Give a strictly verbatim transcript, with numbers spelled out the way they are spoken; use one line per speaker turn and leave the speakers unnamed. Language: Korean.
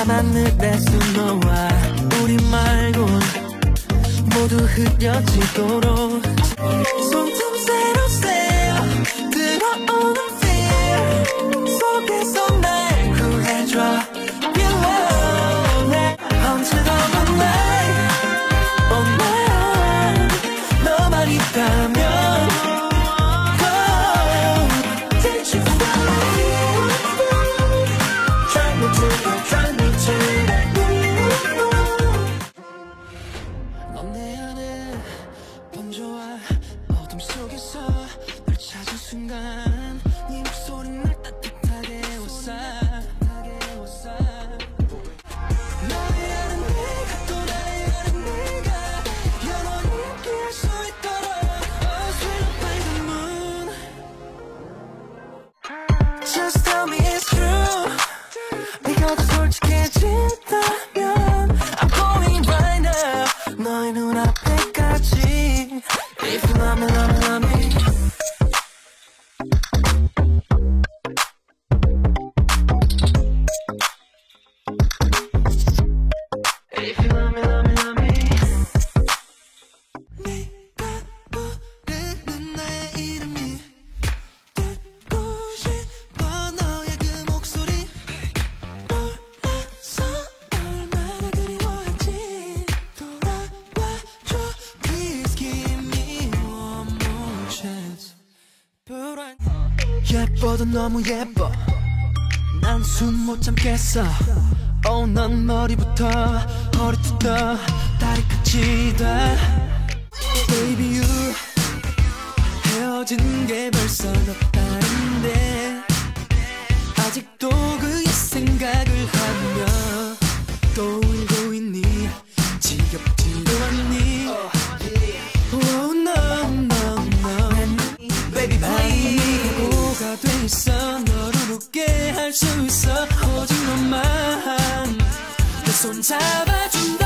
밤하늘에서 너와 우리 말곤 모두 흐려지도록 손틈새로 새어 들어오는 feel 속에서 날 구해줘 빌려 언제나 all night all night 너만 있다면 넌 내 안에 번져와 어둠 속에서 널 찾은 순간 네 목소리는 날 따뜻하게 웃어 나의 아는 내가 또 나의 아는 내가 영원히 함께할 수 있도록 Oh sweet by the moon Just tell me it's true 네가 더 솔직해진다면 I'm going right now 너의 눈앞에까지 If you love me, love me, love me If you love me, love me, love me 네가 부르는 나의 이름이 듣고 싶어 너의 그 목소리 몰라서 얼마나 그리워한지 돌아와줘 Please give me one more chance 불안 예뻐도 너무 예뻐 난 숨 못 참겠어 Oh 넌 머리부터 허리부터 다리까지 다 Baby you 헤어진 게 벌써 몇 달인데 아직도 그의 생각을 하며 또 울고 있니 지겹지도 않니 Oh no no no Baby please 보고가 돼 있어 너를 웃게 할 수 있어 오직 너만 내 손 잡아준다